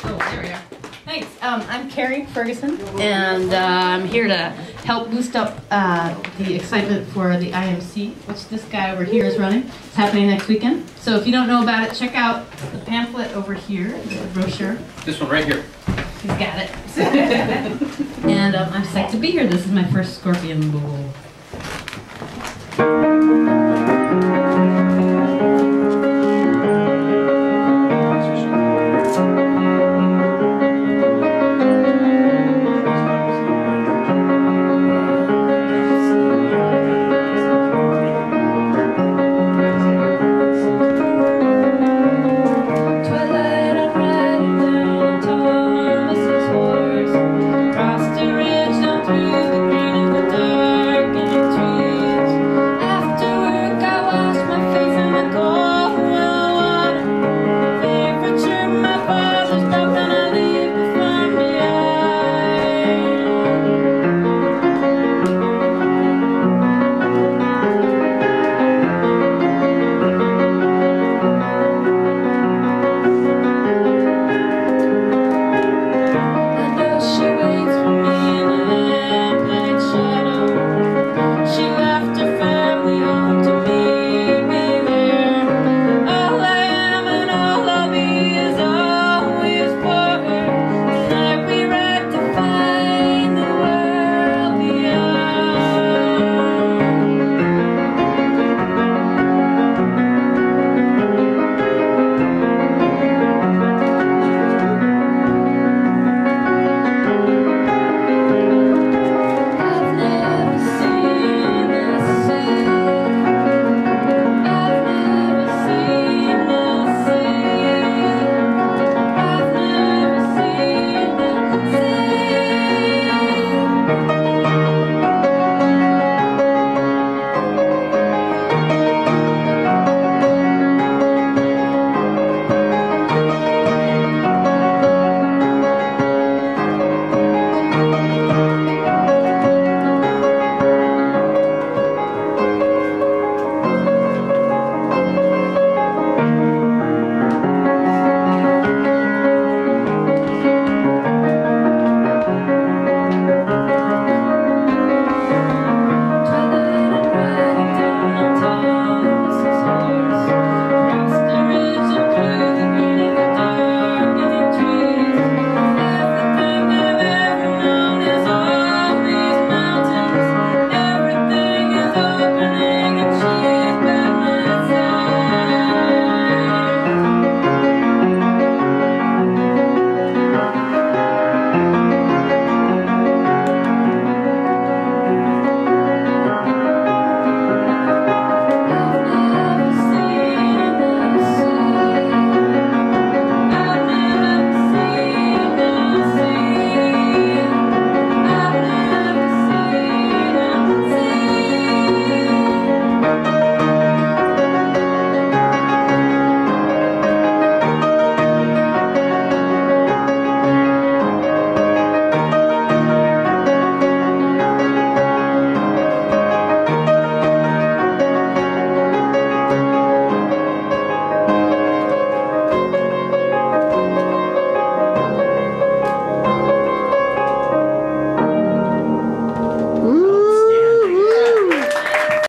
Oh, there we are. Thanks. I'm Carrie Ferguson, and I'm here to help boost up the excitement for the IMC, which this guy over here is running. It's happening next weekend. So if you don't know about it, check out the pamphlet over here, the brochure. This one right here. He's got it. And I'm psyched to be here. This is my first Scorpion Bowl.